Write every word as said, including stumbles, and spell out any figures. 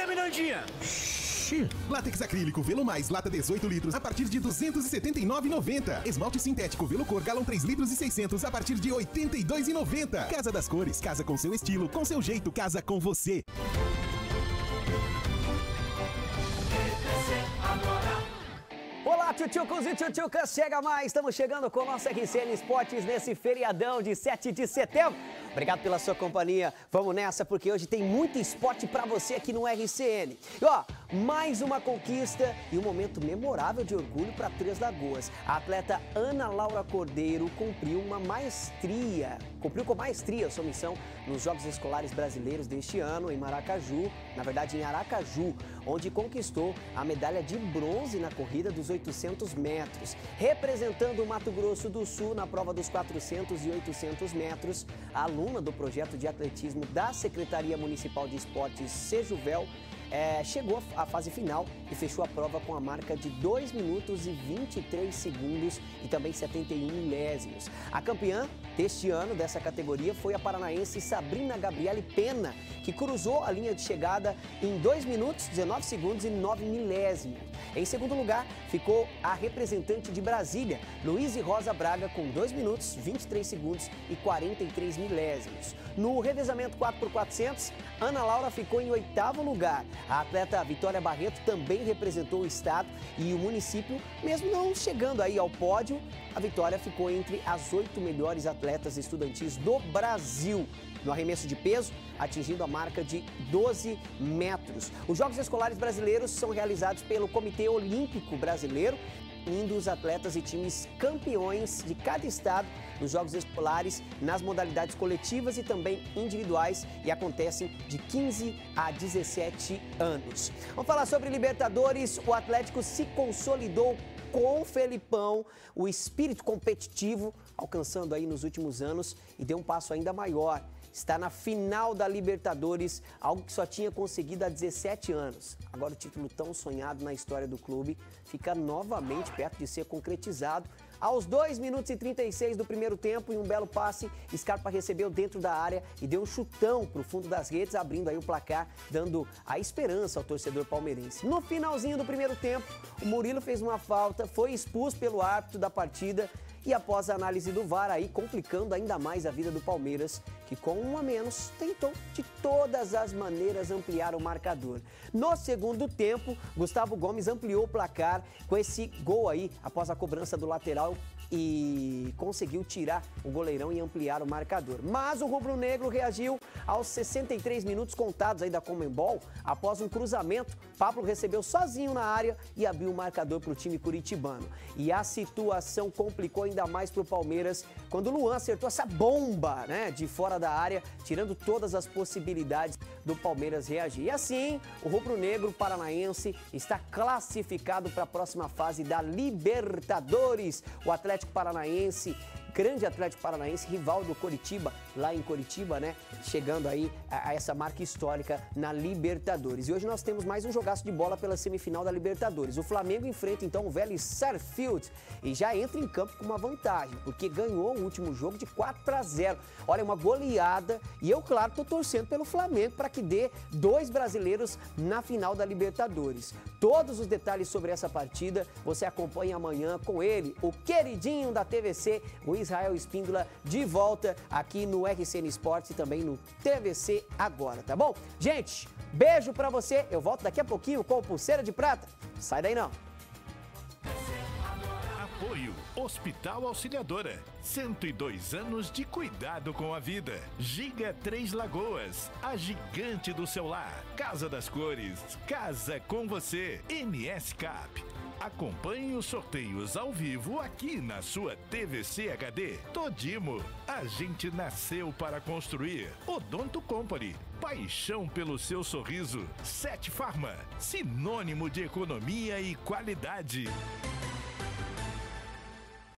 Mirandinha? Látex acrílico Velo Mais, lata dezoito litros, a partir de duzentos e setenta e nove reais e noventa centavos. Esmalte sintético Velo Cor, galão três litros e seiscentos, a partir de oitenta e dois reais e noventa centavos. Casa das Cores, casa com seu estilo, com seu jeito, casa com você. Olá, tchutchucos e tchutchucas, chega mais, estamos chegando com o nosso R C N Esportes nesse feriadão de sete de setembro. Obrigado pela sua companhia, vamos nessa porque hoje tem muito esporte pra você aqui no R C N. E ó, mais uma conquista e um momento memorável de orgulho para Três Lagoas. A atleta Ana Laura Cordeiro cumpriu uma maestria, cumpriu com maestria a sua missão nos Jogos Escolares Brasileiros deste ano em Maracaju, na verdade em Aracaju, onde conquistou a medalha de bronze na corrida dos oitocentos metros. Representando o Mato Grosso do Sul na prova dos quatrocentos e oitocentos metros, a aluna do projeto de atletismo da Secretaria Municipal de Esportes, Sejuvel, É, chegou à fase final e fechou a prova com a marca de dois minutos e vinte e três segundos e também setenta e um milésimos. A campeã deste ano dessa categoria foi a paranaense Sabrina Gabriele Pena, que cruzou a linha de chegada em dois minutos, dezenove segundos e nove milésimos. Em segundo lugar, ficou a representante de Brasília, Luíse Rosa Braga, com dois minutos, vinte e três segundos e quarenta e três milésimos. No revezamento quatro por quatrocentos, Ana Laura ficou em oitavo lugar. A atleta Vitória Barreto também representou o estado e o município, mesmo não chegando aí ao pódio, a Vitória ficou entre as oito melhores atletas estudantis do Brasil. No arremesso de peso, atingindo a marca de doze metros. Os Jogos Escolares Brasileiros são realizados pelo Comitê Olímpico Brasileiro, indo os atletas e times campeões de cada estado nos Jogos Escolares, nas modalidades coletivas e também individuais, e acontecem de quinze a dezessete anos. Vamos falar sobre Libertadores. O Atlético se consolidou com o Felipão, o espírito competitivo, alcançando aí nos últimos anos e deu um passo ainda maior. Está na final da Libertadores, algo que só tinha conseguido há dezessete anos. Agora o título tão sonhado na história do clube fica novamente perto de ser concretizado. Aos dois minutos e trinta e seis do primeiro tempo, em um belo passe, Scarpa recebeu dentro da área e deu um chutão para o fundo das redes, abrindo aí o placar, dando a esperança ao torcedor palmeirense. No finalzinho do primeiro tempo, o Murilo fez uma falta, foi expulso pelo árbitro da partida e após a análise do V A R, aí complicando ainda mais a vida do Palmeiras, que com um a menos tentou de todas as maneiras ampliar o marcador. No segundo tempo, Gustavo Gomes ampliou o placar com esse gol aí, após a cobrança do lateral, e conseguiu tirar o goleirão e ampliar o marcador. Mas o rubro-negro reagiu aos sessenta e três minutos contados aí da Conmebol. Após um cruzamento, Pablo recebeu sozinho na área e abriu o marcador para o time curitibano. E a situação complicou ainda mais para o Palmeiras quando o Luan acertou essa bomba, né, de fora da área, tirando todas as possibilidades do Palmeiras reagir. E assim, o rubro-negro paranaense está classificado para a próxima fase da Libertadores. O Atlético Paranaense, grande Atlético Paranaense, rival do Coritiba, lá em Coritiba, né? Chegando aí a, a essa marca histórica na Libertadores. E hoje nós temos mais um jogaço de bola pela semifinal da Libertadores. O Flamengo enfrenta então o Vélez Sarsfield e já entra em campo com uma vantagem, porque ganhou o último jogo de quatro a zero. Olha, uma goleada, e eu, claro, tô torcendo pelo Flamengo para que dê dois brasileiros na final da Libertadores. Todos os detalhes sobre essa partida você acompanha amanhã com ele, o queridinho da T V C, o Israel Espíndola, de volta aqui no R C N Esportes e também no T V C Agora, tá bom? Gente, beijo pra você, eu volto daqui a pouquinho com o Pulseira de Prata. Sai daí não. Apoio Hospital Auxiliadora. cento e dois anos de cuidado com a vida. Giga Três Lagoas, a gigante do seu lar. Casa das Cores, casa com você. M S Cap. Acompanhe os sorteios ao vivo aqui na sua T V C H D. Todimo, a gente nasceu para construir. Odonto Company, paixão pelo seu sorriso. Sete Farma, sinônimo de economia e qualidade.